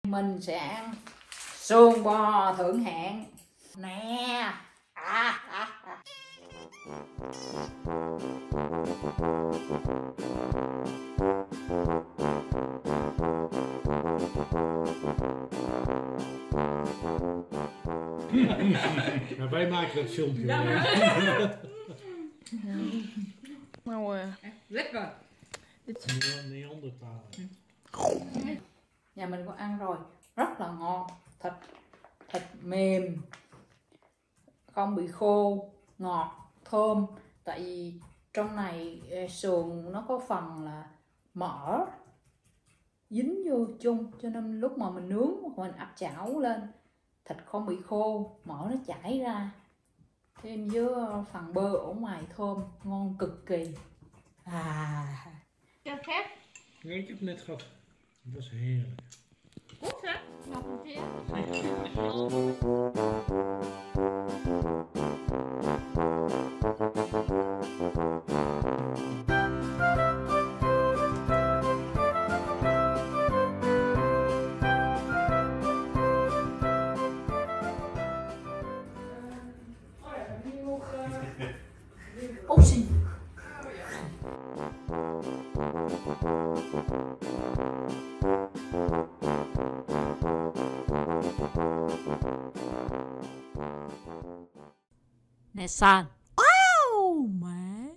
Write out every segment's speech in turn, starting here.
Mình sẽ ăn sườn bò thượng hạng nè. Maar wij maken dat filmpje. Nou, Lekker. Neandertaler. Nhà mình có ăn rồi, rất là ngon, thịt mềm, không bị khô, ngọt, thơm. Tại vì trong này sườn nó có phần là mỡ dính vô chung, cho nên lúc mà mình nướng mình áp chảo lên thịt không bị khô, mỡ nó chảy ra, thêm với phần bơ ở ngoài thơm, ngon cực kỳ. Ja, gek. Nee, ik heb net gehad. Het was heerlijk. Goed hè? Nog een keer. Optie. Nessan. Oh, man.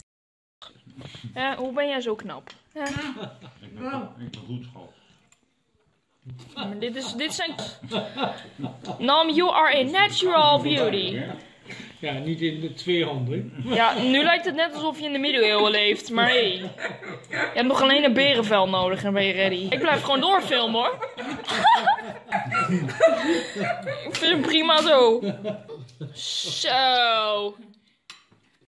Hoe ben jij zo knap? Ik ben goed, schat. Maar dit zijn... Nam, you are a natural beauty. Ja, niet in de 2 handen. Ja, nu lijkt het net alsof je in de middeleeuwen leeft, maar hé. Je hebt nog alleen een berenvel nodig en dan ben je ready. Ik blijf gewoon doorfilmen hoor. Ik vind het prima zo. Zo.